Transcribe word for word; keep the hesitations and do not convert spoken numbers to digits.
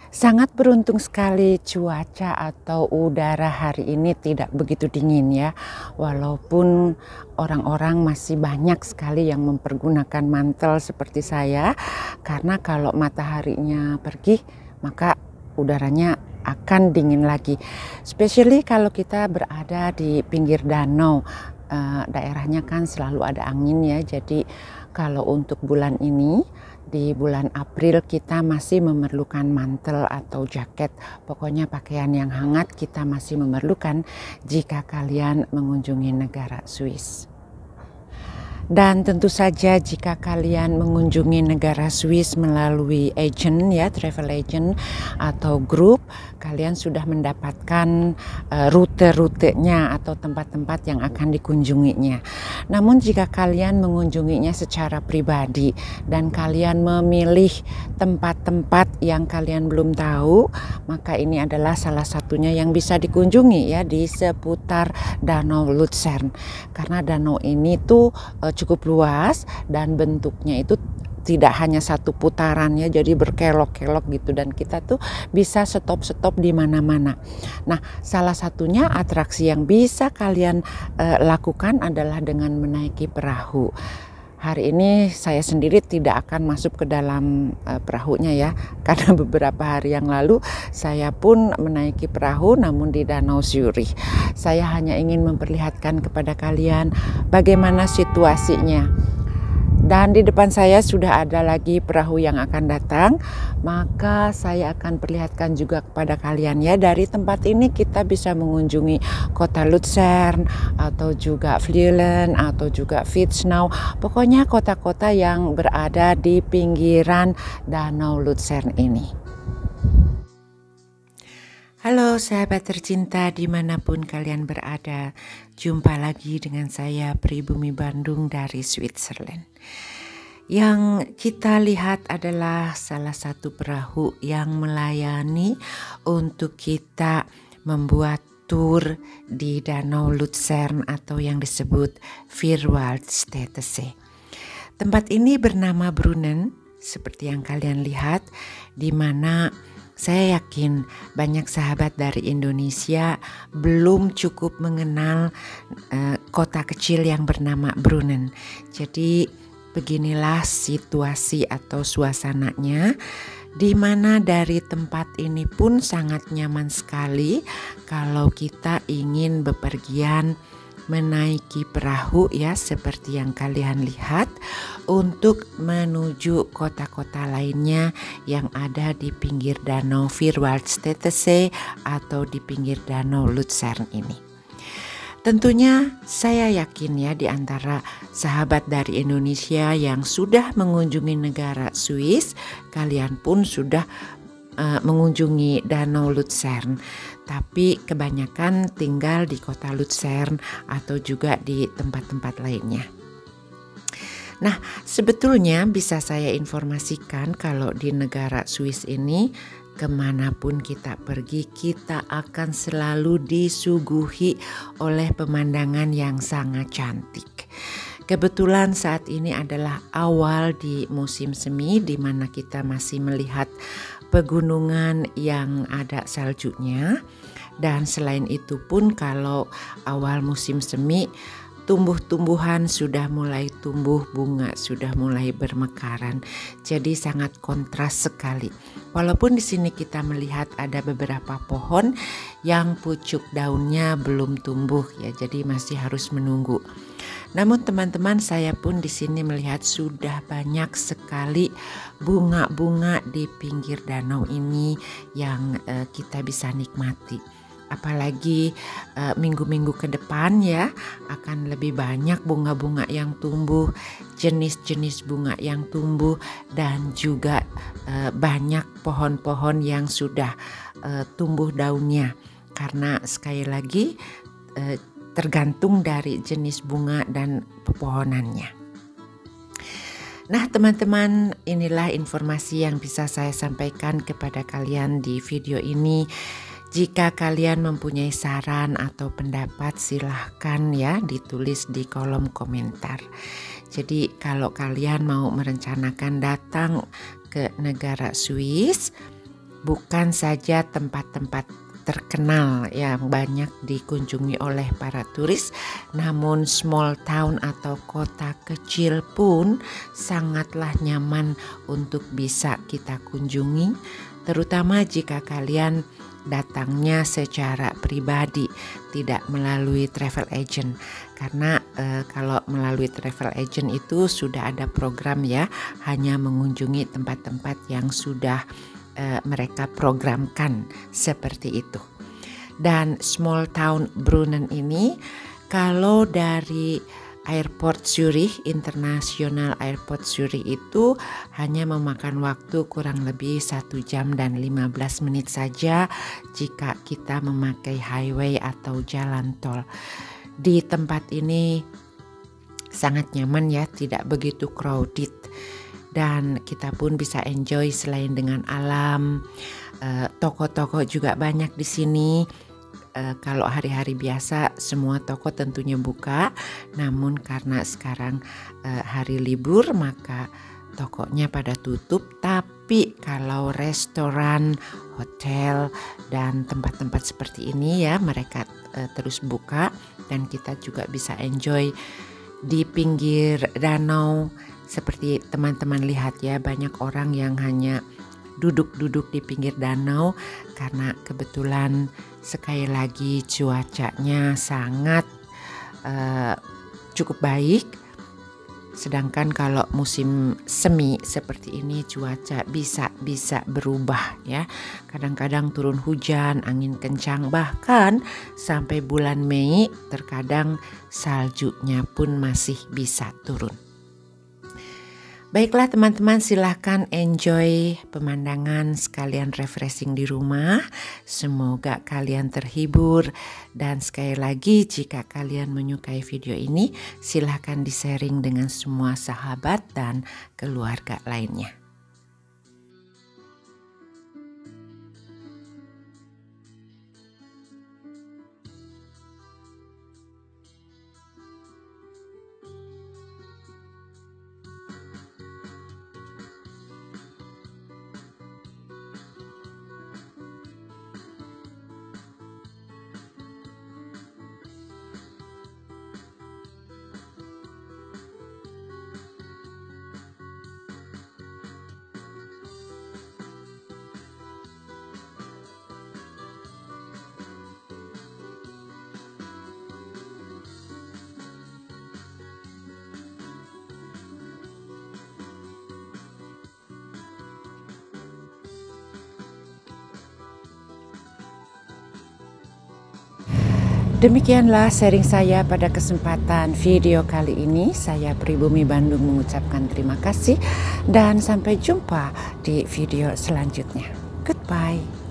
Sangat beruntung sekali cuaca atau udara hari ini tidak begitu dingin ya. Walaupun orang-orang masih banyak sekali yang mempergunakan mantel seperti saya. Karena kalau mataharinya pergi maka udaranya akan dingin lagi. Especially kalau kita berada di pinggir danau. Uh, daerahnya kan selalu ada angin ya. Jadi kalau untuk bulan ini, di bulan April kita masih memerlukan mantel atau jaket. Pokoknya pakaian yang hangat kita masih memerlukan jika kalian mengunjungi negara Swiss. Dan tentu saja jika kalian mengunjungi negara Swiss melalui agent ya, travel agent atau grup, kalian sudah mendapatkan uh, rute-rutenya atau tempat-tempat yang akan dikunjunginya. Namun jika kalian mengunjunginya secara pribadi dan kalian memilih tempat-tempat yang kalian belum tahu, maka ini adalah salah satunya yang bisa dikunjungi ya di seputar Danau Luzern. Karena danau ini tuh uh, cukup luas dan bentuknya itu tidak hanya satu putaran ya, jadi berkelok-kelok gitu, dan kita tuh bisa stop-stop di mana-mana. Nah, salah satunya atraksi yang bisa kalian uh, lakukan adalah dengan menaiki perahu. Hari ini saya sendiri tidak akan masuk ke dalam uh, perahunya ya, karena beberapa hari yang lalu saya pun menaiki perahu namun di Danau Zurich. Saya hanya ingin memperlihatkan kepada kalian bagaimana situasinya. Dan di depan saya sudah ada lagi perahu yang akan datang, maka saya akan perlihatkan juga kepada kalian ya. Dari tempat ini kita bisa mengunjungi kota Luzern atau juga Vlieland atau juga Witznau. Pokoknya kota-kota yang berada di pinggiran Danau Luzern ini. Halo sahabat tercinta dimanapun kalian berada, jumpa lagi dengan saya Pribumi Bandung dari Switzerland. Yang kita lihat adalah salah satu perahu yang melayani untuk kita membuat tur di Danau Luzern atau yang disebut Vierwaldstättersee. Tempat ini bernama Brunnen seperti yang kalian lihat, di mana saya yakin banyak sahabat dari Indonesia belum cukup mengenal uh, kota kecil yang bernama Brunnen. Jadi beginilah situasi atau suasananya, di mana dari tempat ini pun sangat nyaman sekali kalau kita ingin bepergian menaiki perahu ya, seperti yang kalian lihat, untuk menuju kota-kota lainnya yang ada di pinggir danau Vierwaldstättersee atau di pinggir danau Luzern ini. Tentunya saya yakin ya, di antara sahabat dari Indonesia yang sudah mengunjungi negara Swiss, kalian pun sudah uh, mengunjungi Danau Luzern. Tapi kebanyakan tinggal di kota Luzern atau juga di tempat-tempat lainnya. Nah, sebetulnya bisa saya informasikan kalau di negara Swiss ini, kemanapun kita pergi, kita akan selalu disuguhi oleh pemandangan yang sangat cantik. Kebetulan saat ini adalah awal di musim semi, di mana kita masih melihat pegunungan yang ada saljunya. Dan selain itu pun kalau awal musim semi, tumbuh-tumbuhan sudah mulai tumbuh, bunga sudah mulai bermekaran. Jadi sangat kontras sekali. Walaupun di sini kita melihat ada beberapa pohon yang pucuk daunnya belum tumbuh ya, jadi masih harus menunggu. Namun teman-teman, saya pun di sini melihat sudah banyak sekali bunga-bunga di pinggir danau ini yang uh, kita bisa nikmati. Apalagi uh, minggu-minggu ke depan ya, akan lebih banyak bunga-bunga yang tumbuh, jenis-jenis bunga yang tumbuh, dan juga uh, banyak pohon-pohon yang sudah uh, tumbuh daunnya. Karena sekali lagi uh, tergantung dari jenis bunga dan pepohonannya. Nah teman-teman, inilah informasi yang bisa saya sampaikan kepada kalian di video ini. Jika kalian mempunyai saran atau pendapat, silahkan ya ditulis di kolom komentar. Jadi kalau kalian mau merencanakan datang ke negara Swiss, bukan saja tempat-tempat terkenal yang banyak dikunjungi oleh para turis, namun small town atau kota kecil pun sangatlah nyaman untuk bisa kita kunjungi, terutama jika kalian datangnya secara pribadi, tidak melalui travel agent. Karena e, kalau melalui travel agent itu sudah ada program ya, hanya mengunjungi tempat-tempat yang sudah e, mereka programkan seperti itu. Dan small town Brunnen ini, kalau dari Airport Zurich, International Airport Zurich itu hanya memakan waktu kurang lebih satu jam dan lima belas menit saja jika kita memakai highway atau jalan tol. Di tempat ini sangat nyaman ya, tidak begitu crowded, dan kita pun bisa enjoy selain dengan alam. Eh, toko-toko juga banyak di sini. Uh, kalau hari-hari biasa semua toko tentunya buka, namun karena sekarang uh, hari libur maka tokonya pada tutup. Tapi kalau restoran, hotel dan tempat-tempat seperti ini ya, mereka uh, terus buka dan kita juga bisa enjoy di pinggir danau. Seperti teman-teman lihat ya, banyak orang yang hanya duduk-duduk di pinggir danau karena kebetulan sekali lagi cuacanya sangat uh, cukup baik. Sedangkan kalau musim semi seperti ini cuaca bisa bisa berubah ya. Kadang-kadang turun hujan, angin kencang, bahkan sampai bulan Mei terkadang saljunya pun masih bisa turun. Baiklah teman-teman, silahkan enjoy pemandangan sekalian refreshing di rumah. Semoga kalian terhibur, dan sekali lagi jika kalian menyukai video ini silahkan di-sharing dengan semua sahabat dan keluarga lainnya. Demikianlah sharing saya pada kesempatan video kali ini. Saya Pribumi Bandung mengucapkan terima kasih dan sampai jumpa di video selanjutnya. Goodbye.